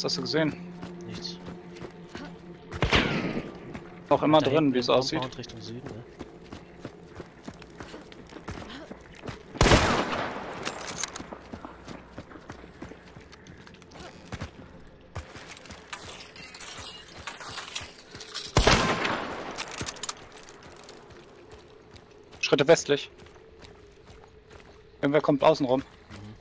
hast du gesehen? Nichts. Noch immer Da drin, hinten wie es im aussieht. Compound Richtung Süden, ne? Schritte westlich. Irgendwer kommt außen rum.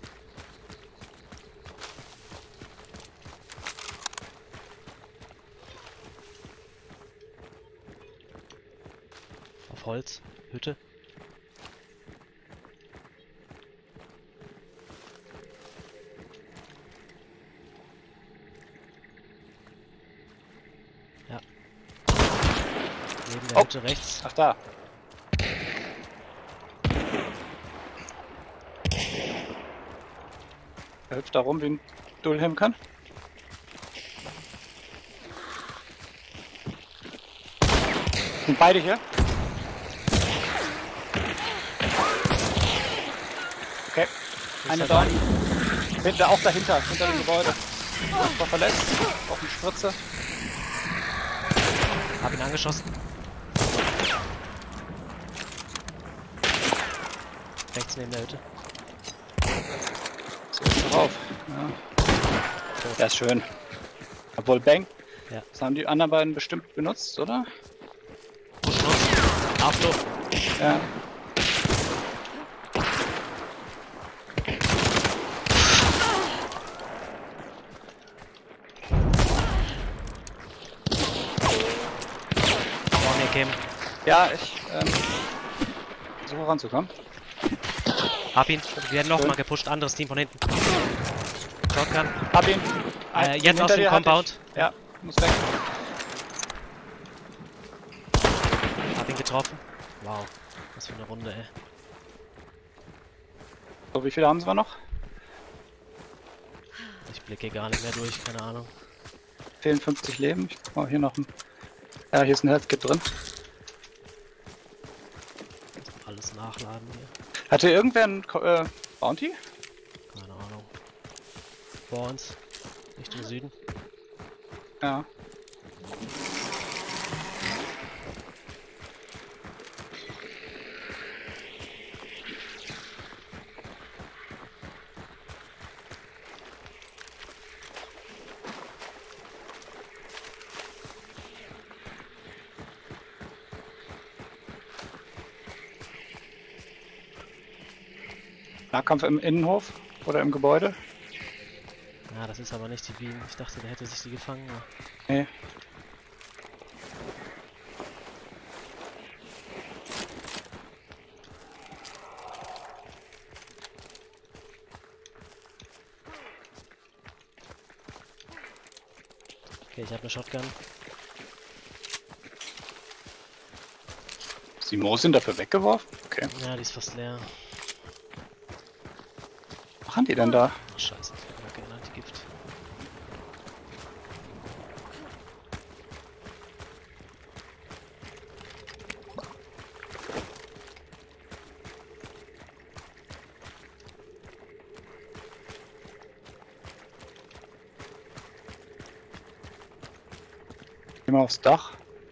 Auf Holz, Hütte. Ja. Neben der Hütte rechts. Ach da. Er hüpft da rum, wie ein Dulhem kann. Sind beide hier? Okay. Eine da down. Hinter, auch dahinter, hinter dem Gebäude. War verletzt. Auf eine Spritze. Hab ihn angeschossen. Rechts neben der Hütte. So ist drauf. Ja. Der ist schön. Obwohl Bang. Ja. Das haben die anderen beiden bestimmt benutzt, oder? Achtung! Ja. Vorne Kim. Ja, ich versuche ranzukommen. Hab ihn. Wir werden noch mal gepusht. Anderes Team von hinten. Shotgun. Hab ihn. Jetzt aus dem Compound. Ja, muss weg. Hab ihn getroffen. Wow. Was für eine Runde, ey. So, wie viele haben wir noch? Ich blicke gar nicht mehr durch, keine Ahnung. Fehlen 50 Leben. Ich guck mal, hier noch ein... Ja, hier ist ein Health Kit drin. Alles nachladen hier. Hatte irgendwer ein Bounty? Keine Ahnung. Vor uns. Richtung Süden. Ja. Nahkampf im Innenhof oder im Gebäude? Ja, das ist aber nicht die Bienen. Ich dachte, der hätte sich die gefangen. Aber Nee. okay, ich habe eine Shotgun. Ist die Moos sind dafür weggeworfen? Okay. Ja, die ist fast leer. Was machen die denn da? Ach, scheiße. Ich hab gerne Antigift. Gehen wir aufs Dach.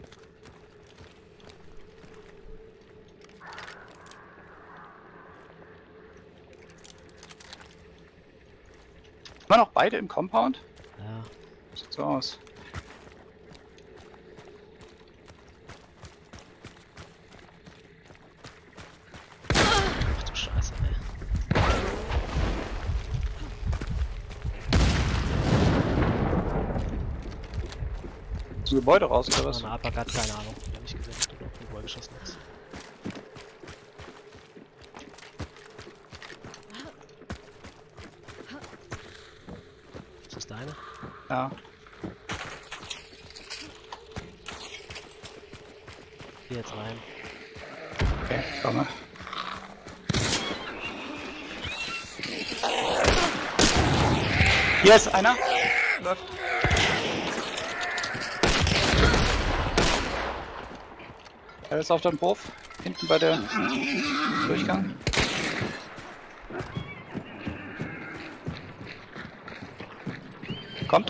Immer noch beide im Compound? Ja. Sieht so aus. Ach du Scheiße, ey. Aus dem Gebäude raus oder was? Eine Uppercut, keine Ahnung. Ich hab nicht gesehen, ob du auf den Ball geschossen hast. Ist das deine? Ja. Hier jetzt rein. Okay, komme. Hier ist einer. Läuft. Er ist auf dem Hof. Hinten bei der Durchgang. Kommt.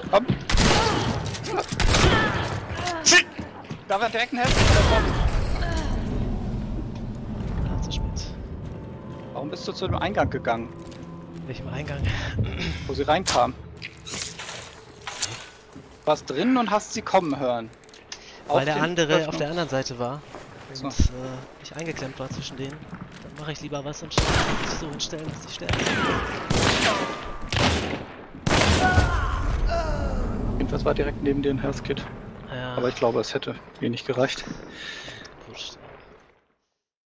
Da war direkt ein Herz. Ah, zu spät. Warum bist du zu dem Eingang gegangen, Welchem Eingang? wo sie reinkam? Du warst drin und hast sie kommen hören. Weil der andere auf der anderen Seite war. So. Und ich eingeklemmt war zwischen denen. Dann mache ich lieber was und sich so hinstellen, dass die sterben. Irgendwas war direkt neben dir ein Health Kit. Ja. Aber ich glaube, es hätte wenig gereicht.